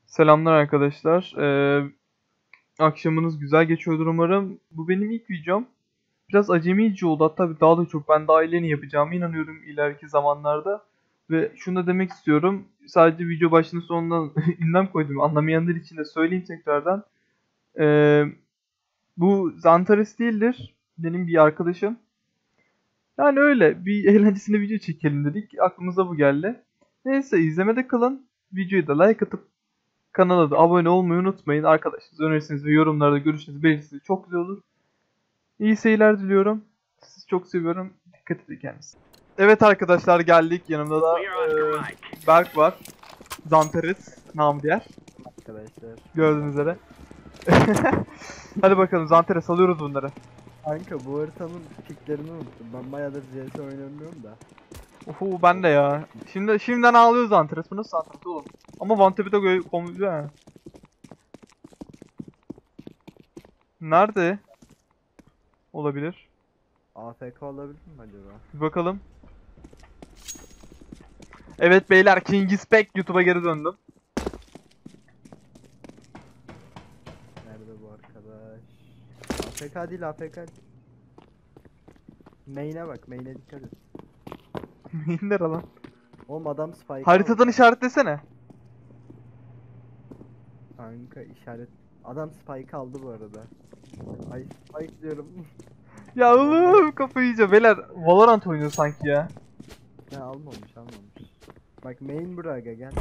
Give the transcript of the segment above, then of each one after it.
Selamlar arkadaşlar. Akşamınız güzel geçiyordur umarım. Bu benim ilk videom. Biraz acemice oldu. Hatta daha da çok ben daha iyileni yapacağıma inanıyorum ileriki zamanlarda. Ve şunu da demek istiyorum. Sadece video başının sonundan ünlem koydum. Anlamayanlar için de söyleyeyim tekrardan. Ee, Bu Zantares değildir. Benim bir arkadaşım. Yani öyle bir eğlencesine video çekelim dedik. Aklımıza bu geldi. Neyse izlemede kalın. Videoyu da like atıp kanala da abone olmayı unutmayın. Arkadaşlar önerirseniz ve yorumlarda görüşlerinizi belirtirseniz çok güzel olur. İyi seyirler diliyorum. Sizi çok seviyorum. Dikkat edin kendinize. Evet arkadaşlar geldik. Yanımda da Berk var. Zantares namı diğer. Arkadaşlar. Gördüğünüz üzere. Hadi bakalım Zantares alıyoruz bunları. Kanka bu haritanın piklerini unuttum. Ben bayağıdır CS oynamıyorum da. Uhu ben de ya. Şimdiden ağlıyor Zantares. Bu nasıl Zantares oğlum? Ama Vantepe'de komutluyor ha. Nerede? Olabilir. AFK olabilir mi acaba? Bir bakalım. Evet beyler King is back. YouTube'a geri döndüm. Nerede bu arkadaş? AFK değil AFK değil. Main'e bak, main'e dikkat et. İndir lan. Oğlum adam spike Haritadan aldı. işaretlesene. Kanka işaret. Adam spike aldı bu arada. Ay spike diyorum. Ya oğlum kafayı yiyeceğim. Beyler Valorant oynuyor sanki ya. Ya almamış. Bak main buraya gel.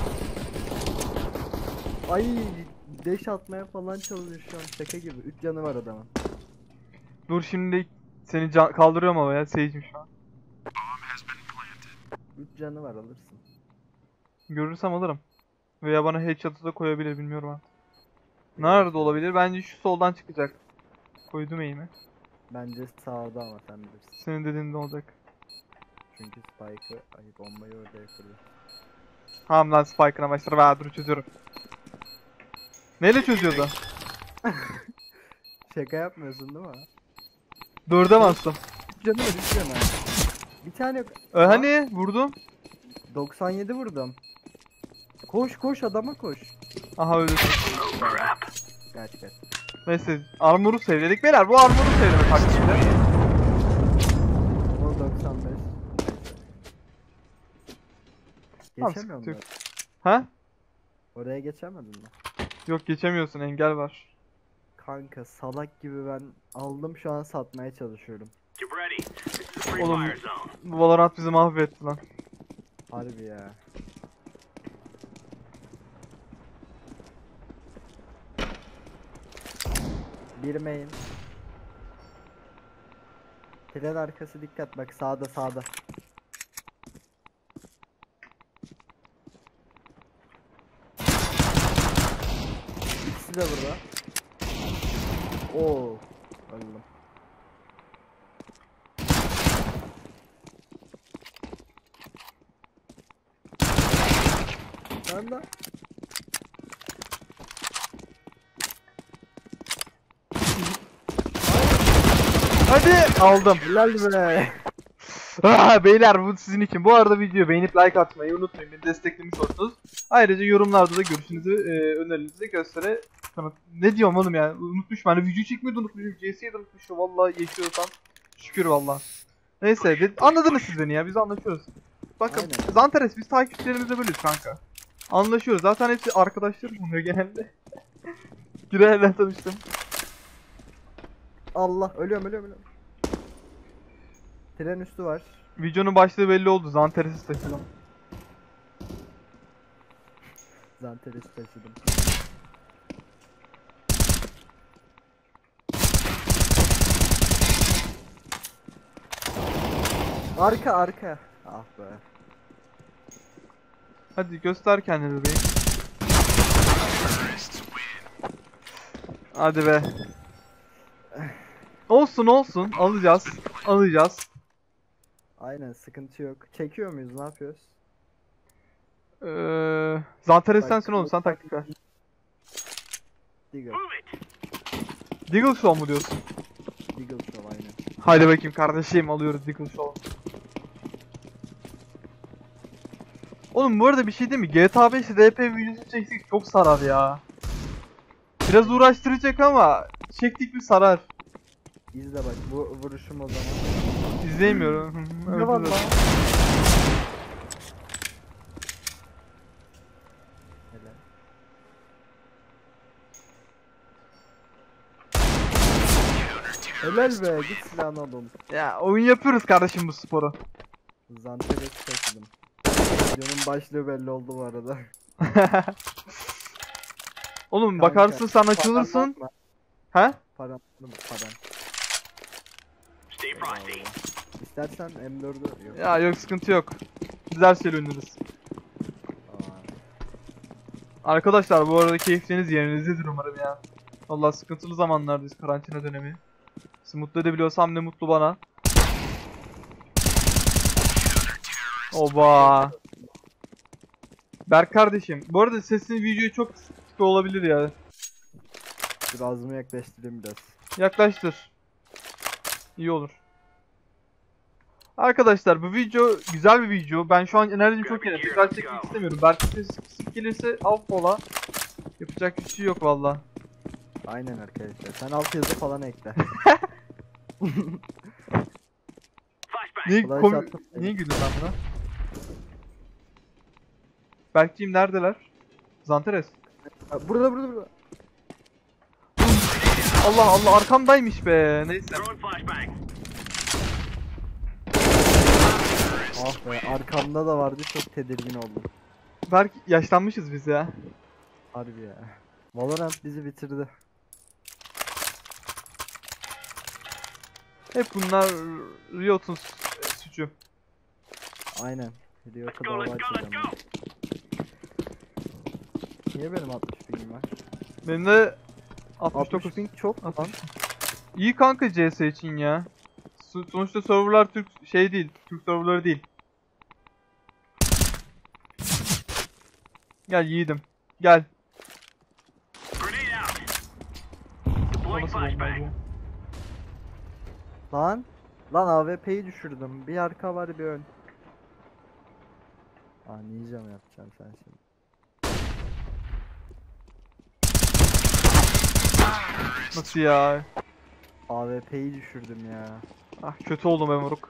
Ay dash atmaya falan çalışıyor şu an, şaka gibi. 3 canı var adamın. Dur şimdi seni kaldırıyorum ama ya Sage'im şu an. 3 canı var, alırsın. Görürsem alırım. Veya bana headshot'ı da koyabilir bilmiyorum artık. Nerede olabilir? Bence şu soldan çıkacak. Koydum eğimi. Bence sağda ama sen bilirsin. Senin dediğin de olacak. Çünkü Spike'ı, ay bombayı orada yakaladı. Tamam lan Spike'ına başlar. Ben dur çözüyorum. Neyle çözüyordu? Şaka yapmıyorsun değil mi? Dörde bastım. Canım düşüyor lan. Bir tane yok. Hani vurdum. 97 vurdum. Koş adama koş. Aha öldü. Gerçekten. Neyse armor'u sevledik beyler. Bu armor'u sevleme taktiğiyle. O 95. Tamam, Geçemiyorum sıkıntı ben. yok. Ha? Oraya geçemedin mi? Yok geçemiyorsun, engel var. Kanka salak gibi ben aldım, şu an satmaya çalışıyorum. Oğlum bu Valorant bizi mahvetti lan. Harbi ya. Bir main. Tren arkası dikkat, bak sağda. İkisi de burada. Oo. Öldüm. Ben de. Hadi aldım. Helal be. Beyler bu sizin için. Bu arada videoyu beğenip like atmayı unutmayın. Beni desteklemiş olursunuz. Ayrıca yorumlarda da görüşünüzü, önerilerinizi de göstere. Ne diyorum oğlum ya? Unutmuşum. Hani video çekmeyi de unutmuşum. CS'yi de unutmuşum. Vallahi yaşıyorsam şükür vallahi. Neyse anladınız siz beni ya. Biz anlaşıyoruz. Bakın Aynen. Zantares biz takipçilerimize böyleyiz kanka. Anlaşıyoruz. Zaten hepsi arkadaşlarım oluyor genelde. Girerden tanıştım. Allah, ölüyorum. Tren üstü var. Videonun başlığı belli oldu. Zantares'i taşıdım. Zanteres taşıdım. Arka. Ah be. Hadi göster kendini bebeğim. Hadi be. Olsun. Alacağız. Aynen, sıkıntı yok. Çekiyor muyuz, ne yapıyoruz? Zantares sensin oğlum, sen taktik ver. Deagle. Deagle Show mu diyorsun? Deagle Show aynen. Hadi bakayım kardeşim, alıyoruz Deagle Show. Oğlum bu arada bir şey değil mi? GTA 5 RP videosu çeksek çok sarar ya. Biraz uğraştıracak ama çektik mi sarar. İzle bak bu vuruşum o zaman. İzleyemiyorum. Ne var lan? Helal. Helal be, git silahını alalım. Ya oyun yapıyoruz kardeşim bu sporu. Zanteres taşıdım. Videonun başlığı belli oldu bu arada. Oğlum Kanka, bakarsın sen paran açılırsın. var mı? He? Paran mı? Paran. Eyvallah. İstersen M4'ü yok. Ya yok sıkıntı yok. Biz her şeyle oynarız. Aa, Arkadaşlar bu arada keyifleriniz yerinizdedir umarım ya. Allah sıkıntılı zamanlardayız, karantina dönemi. Sizi mutlu edebiliyorsam ne mutlu bana. Oba. Berk kardeşim. Bu arada sesin videoyu çok sıkı olabilir ya. dur ağzımı yaklaştırayım biraz. Yaklaştır. İyi olur. Arkadaşlar bu video güzel bir video. Ben şu an enerjim çok iyi. Tekrar çekmek istemiyorum. Berk'in sesi kısık gelirse affola. Yapacak bir şey yok valla. Aynen arkadaşlar. Sen alt yazı falan ekle. Niye, Flash attım. niye güldün lan buna? Berkciğim neredeler? Zanteres. Burada. Allah Allah arkamdaymış be. Neyse. Ah be, arkamda da vardı, çok tedirgin oldum. Berk yaşlanmışız biz ya. Harbi ya. Valorant bizi bitirdi. Hep bunlar Riot'un suçu. Aynen. Riot'a dava açacağım ben. Niye benim 60 pingim var? Benim de 60 69. ping çok lan. İyi kanka CS için ya. Sonuçta serverlar Türk şey değil. Türk serverları değil. Gel yiğidim. Gel. O nasıl bombaydı? Lan AWP'yi düşürdüm. Bir arka var bir ön. Aa, ninja mı yapacaksın sen şimdi? Nasıl ya? AWP'yi düşürdüm ya. Ah kötü oldum be moruk.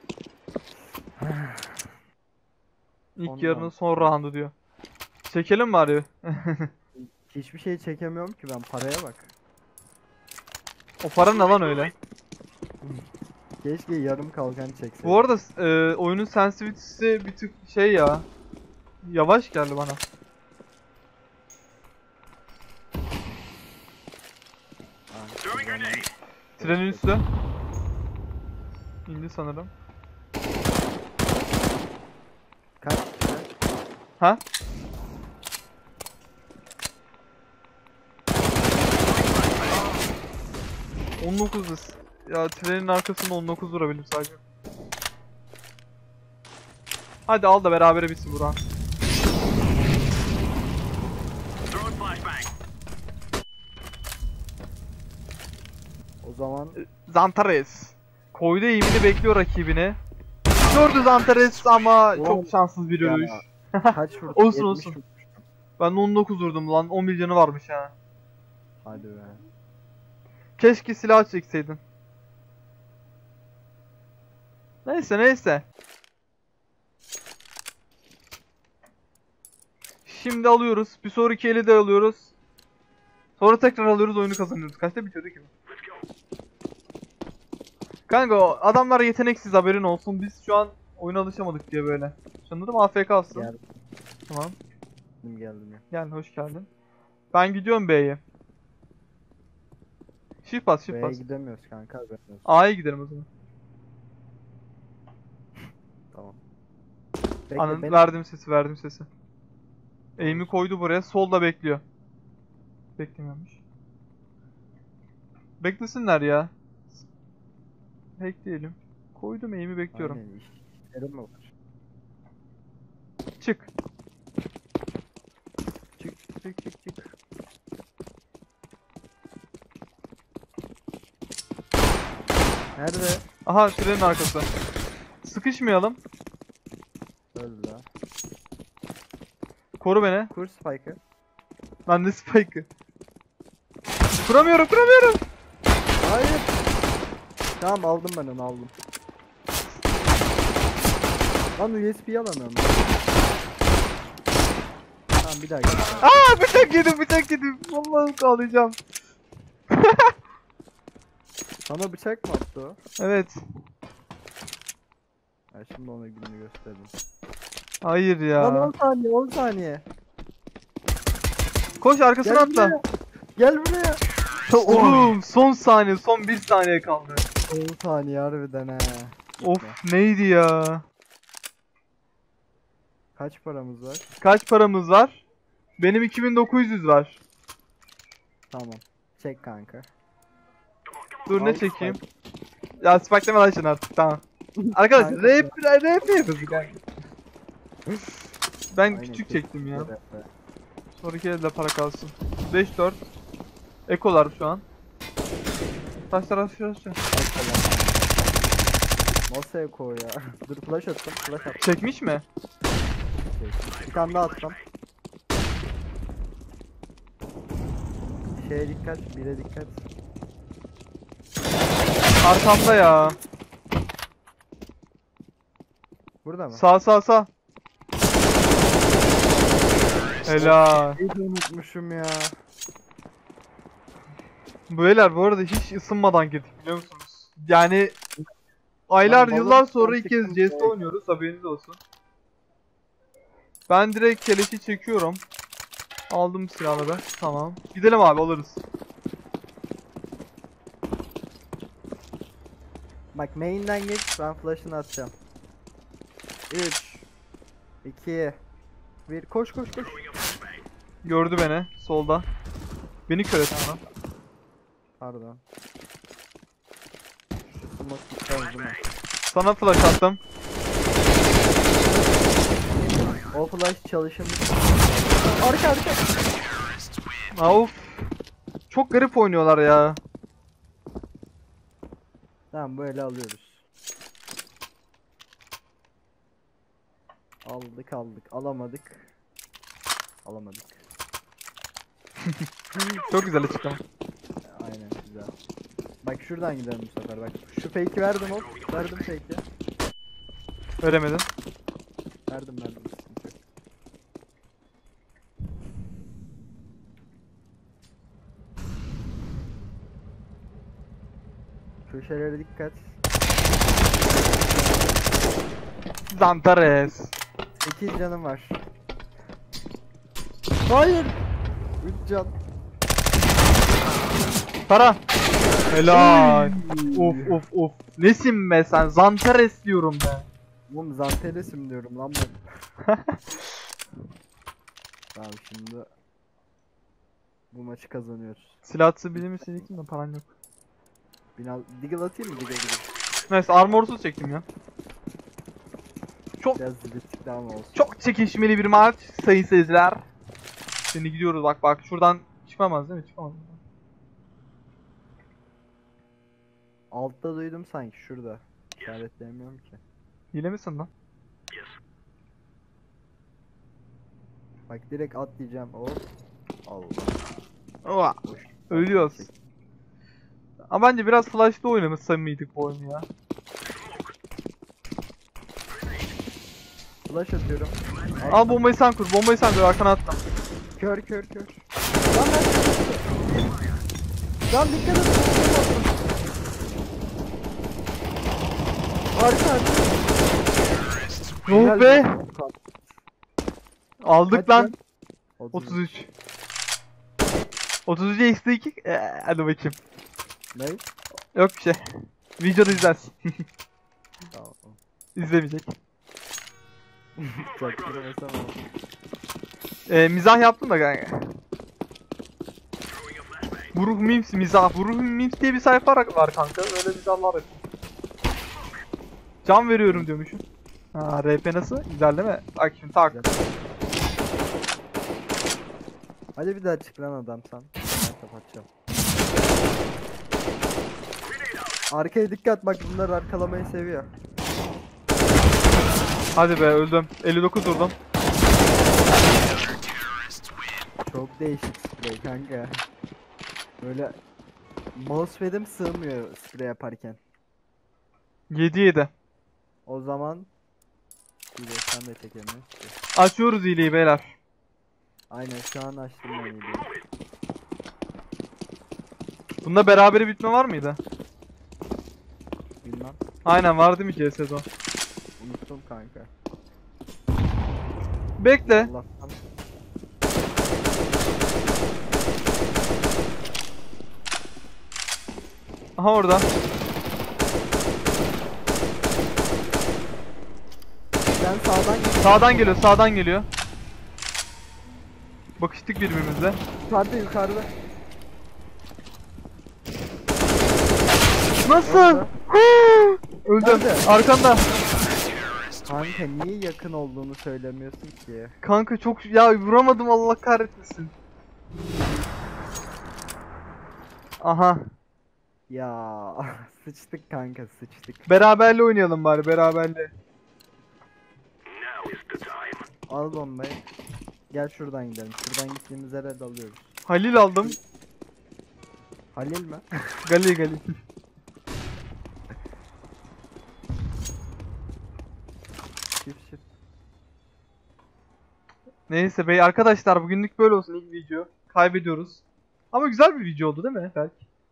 İlk Ondan. yarının son roundu diyor. Çekelim bari. Hiçbir şey çekemiyorum ki ben, paraya bak. O para ne lan öyle? Keşke yarım kalkan çekseydim. Bu arada oyunun sensitivity'si bir tık şey ya. Yavaş geldi bana. Trenin üstü. İndi sanırım. Kaç? Ha? ...19'uz. Ya trenin arkasında 19 vurabildim sadece. Hadi al da berabere bitsin Buran. O zaman Zantares. Koydu eğimini bekliyor rakibini. Gördü Zantares ama çok şanssız bir ölüş. kaç vurdun? Olsun, 70 olsun. vurmuştum. Ben de 19 vurdum lan. 11 canı varmış ha. Hadi be. Keşke silah çekseydin. Neyse. Şimdi alıyoruz. Bir sonraki eli de alıyoruz. Sonra tekrar alıyoruz, oyunu kazanıyoruz. Kaçta bitiyordu ki bu? Kanka adamlar yeteneksiz, haberin olsun. Biz şu an oyuna alışamadık diye böyle. Sanırım AFK'sın. Geldim. Tamam. Geldim ya. Gel, hoş geldin. Ben gidiyorum B'ye. Shift bas. B'ye gidemiyoruz kanka. A'ya gidelim o zaman. Tamam. Bekle, benim... Verdim sesi. Aim'i koydu buraya, solda bekliyor. Beklemiyormuş. Beklesinler ya. Bekleyelim. Koydum aim'i, bekliyorum. Aynen, işlerim mi var? Çık. Çık. Nerede? Aha, trenin arkası. Sıkışmayalım. Öldü. Koru beni. Kur spike'ı. Ben de spike'ı. Kuramıyorum. Hayır. Tamam aldım ben onu aldım. Lan USB'yi alamıyorum. Tamam bir daha gel. Aa, bıçak yedim. Vallahi kalacağım. Sana bıçak mı attı o? Evet. Ha, şimdi ona gününü gösterdim. Hayır Lan ya. 10 saniye 10 saniye. Koş arkasına Gel atla. buraya. Gel buraya. Oğlum son saniye, son 1 saniye kaldı. 10 saniye harbiden ha. Of neydi ya? Kaç paramız var? Kaç paramız var? Benim 2900 var. Tamam. Çek kanka. Dur ne Al çekeyim? spike. Ya spike deme lan şunu artık tamam. Arkadaşlar Kanka, rap yapıyoruz kanka. Ben Aynen, küçük kesin çektim ya. rap be. Sonraki elde para kalsın. 5-4. Ekolar şu an. Taşlar aşağı. Nasıl eko ya? Dur flash attım. Flash attım. Çekmiş mi? Bir tane daha attım. Şeye dikkat. Bire dikkat. Arkamda ya. Burada mı? Sağ. Helal. İyi de unutmuşum ya. Beyler bu arada hiç ısınmadan girdik biliyor musunuz? Yani aylar Ben yıllar balık sonra ilk kez çıktım CS ya. oynuyoruz haberiniz olsun. Ben direkt keleşi çekiyorum. Aldım silahları. Tamam. Gidelim abi alırız. Bak main'den geç ben flash'ını atacağım. 3 2 1 koş. Gördü beni solda. Beni kör et ama. Pardon. Şu smoke gitmez değil mi? Sana flash attım. O flash çalışım. Arka. Of. Çok garip oynuyorlar ya. Tamam böyle alıyoruz. Aldık alamadık. Çok güzel açıklama. Aynen güzel. Bak şuradan gidelim bu sefer bak. Şu fake'i verdim hop. Verdim fake'i. Veremedin. Verdim. Sıkıntı yok. Köşelere dikkat. Zantares. 8 canım var. Hayır. 3 can. Para. Helal. Of. Nesin be sen? Zantares diyorum ben. Oğlum Zanteles'im diyorum lan ben. Tamam şimdi bu maçı kazanıyoruz. Silah atsı bilimi seçtim de paran yok. Deagle atayım mı? Deagle. Neyse armorsuz çektim ya. Biraz zibirtik daha mı olsun? Çok çekişmeli bir maç sayın seyirciler. Şimdi gidiyoruz bak şuradan çıkamaz değil mi? Çıkamaz. Altta duydum sanki şurada. İşaretleyemiyorum ki. Hile misin lan? Bak direkt at diyeceğim. Hop. Allah. Oha. Boş. Ölüyoruz. Ama bence biraz flash'ta oynamış mıydık bu oyunu ya. Flash atıyorum. Al bombayı sen kur arkana atla. Kör. Lan ben. Lan dikkat et. Arka. Yok be. Aldık Kaç lan. can? 33. 33 eksi 2. Hadi bakayım. Ne? Yok bir şey. Videoda izlersin. Tamam. İzlemeyecek. Çaktırmasam ama. Mizah yaptım da kanka. Vuruh Memes mizah. Vuruh Memes diye bir sayfa var kanka. Öyle mizahlar yapıyor. Can veriyorum diyormuşum. Ha RP nasıl? Güzel değil mi? Bak şimdi tak. Güzel. Hadi bir daha çık lan adam sen. Ben kapatacağım. Arkaya dikkat bak bunlar arkalamayı seviyor. Hadi be öldüm. 59 vurdum. Çok değişik sprey kanka. Böyle mousepad'im sığmıyor sprey yaparken. 7-7. O zaman hile sen de çekemiyorsun ki. Açıyoruz hileyi beyler. Aynen şu an açtım ben hileyi. Bunda berabere bitme var mıydı? Bilmem. Aynen var değil mi ki sezon? Unuttum kanka. Bekle. Allah'tan. Aha orada. Ben sağdan gittim. Sağdan geliyor, sağdan geliyor. Bakıştık birbirimize. Yukarıda. Nasıl? Öldüm. Nerede? Arkanda. Kanka niye yakın olduğunu söylemiyorsun ki? Kanka çok ya vuramadım Allah kahretmesin. Aha. Ya sıçtık kanka sıçtık. Beraberle oynayalım bari beraberle. Al bombayı. Gel şuradan gidelim. Şuradan gittiğimiz yere dalıyoruz. Halil aldım. Halil mi? Gali. Şif. Neyse bey arkadaşlar bugünlük böyle olsun ilk video. Kaybediyoruz. Ama güzel bir video oldu değil mi Berk?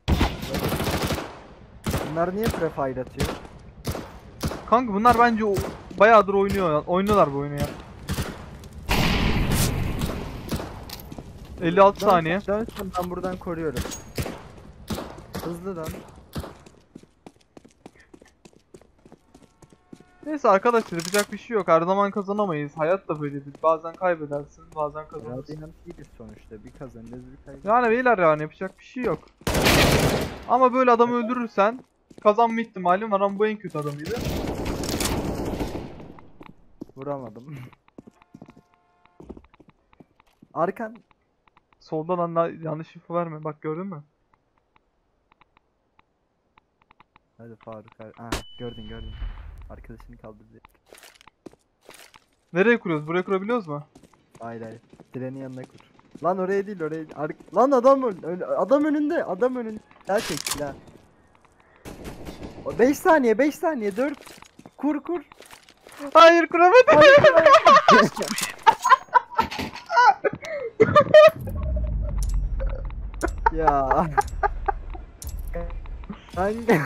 Bunlar niye prefire atıyor? Kanka bunlar bence bayağıdır oynuyorlar bu oyunu ya. 56 saniye. Dön ben buradan koruyorum. Hızlı dön. Neyse arkadaşlar yapacak bir şey yok. Her zaman kazanamayız. Hayat da böyledir. Bazen kaybedersin, bazen kazanırsın. Radiant iyidir sonuçta. Bir kazanacağız bir kaybedeceğiz. Yani beyler yani yapacak bir şey yok. Ama böyle adamı öldürürsen kazanma ihtimalin var ama bu en kötü adamıydı. Vuramadım. Arkan. Soldan lan yanlış info verme. Bak gördün mü? Hadi Faruk abi. Ha gördün. Arkadaşını kaldırdı. Nereye kuruyoruz? Buraya kurabiliyoruz mu? Hayır. Trenin yanına kur. Lan oraya değil oraya. Lan adam adam önünde. Adam önünde. Silah çek silah. 5 saniye 4. Kur. Hayır kuramadım. Ya. Hangi?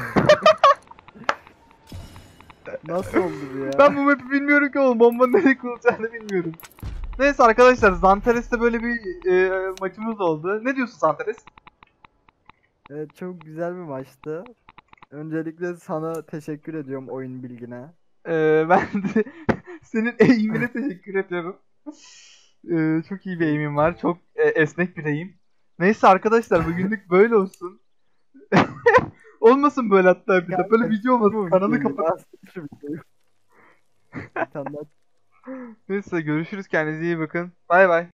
Nasıl oldu bu ya? Ben bu map'i bilmiyorum ki oğlum. Bombanın nereye kurulacağını bilmiyorum. Neyse arkadaşlar Zantares'te böyle bir maçımız oldu. Ne diyorsun Zantares? Evet, çok güzel bir maçtı. Öncelikle sana teşekkür ediyorum oyun bilgine. Ben de senin eğimine teşekkür ediyorum. Çok iyi bir eğimim var. Çok esnek bir eğim. Neyse arkadaşlar bugünlük böyle olsun. Olmasın böyle hatta bir de. Böyle video olmasın. Kanalı kapat. Neyse görüşürüz. Kendinize iyi bakın. Bay bay.